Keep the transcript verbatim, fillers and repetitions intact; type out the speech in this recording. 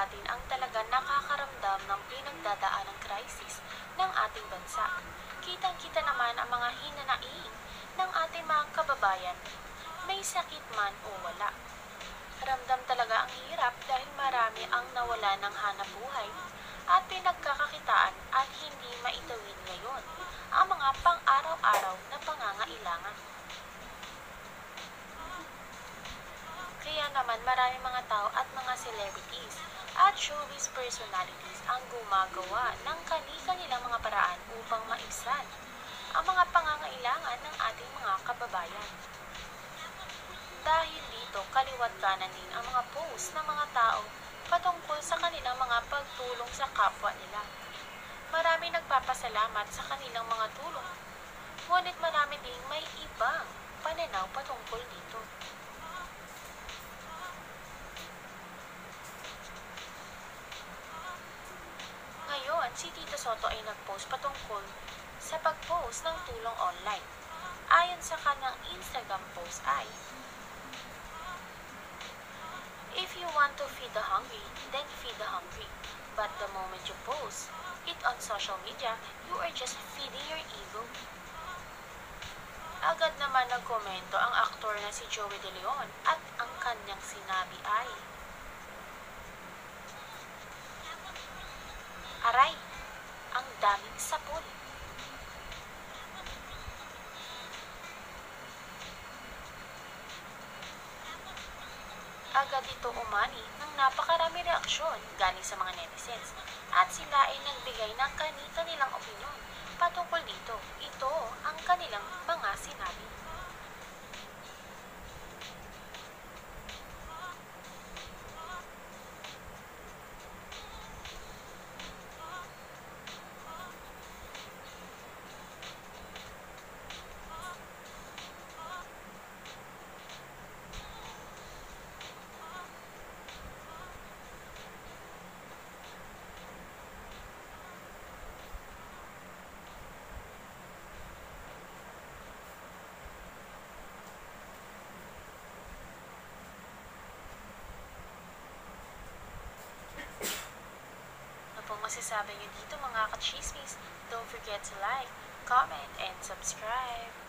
natin ang talaga nakakaramdam ng pinagdadaanang krisis ng ating bansa. Kitang-kita naman ang mga hinanaing ng ating mga kababayan, may sakit man o wala. Ramdam talaga ang hirap dahil marami ang nawala ng hanap buhay at pinagkakakitaan at hindi maitawid ngayon ang mga pang-araw-araw na pangangailangan. Kaya naman maraming mga tao at mga celebrities at showbiz personalities ang gumagawa ng kani-kanilang mga paraan upang maibsan ang mga pangangailangan ng ating mga kababayan. Dahil dito, kaliwat kanan din ang mga post ng mga tao patungkol sa kanilang mga pagtulong sa kapwa nila. Marami nagpapasalamat sa kanilang mga tulong, ngunit marami ding may ibang pananaw patungkol dito. Ngayon, si Tito Sotto ay nag-post patungkol sa pag-post ng tulong online. Ayon sa kanyang Instagram post ay, "If you want to feed the hungry, then feed the hungry. But the moment you post it on social media, you are just feeding your ego." Agad naman nagkomento ang aktor na si Joey De Leon at ang kanyang sinabi ay, "Aray, ang daming sapul." Agad ito umani ng napakarami reaksyon galing sa mga netizens at sila ay nagbigay ng kani-kanilang opinyon patungkol dito. Ito ang kanilang mga sinabi. Ano pong masasabi niyo dito mga ka-chismis? Don't forget to like, comment, and subscribe.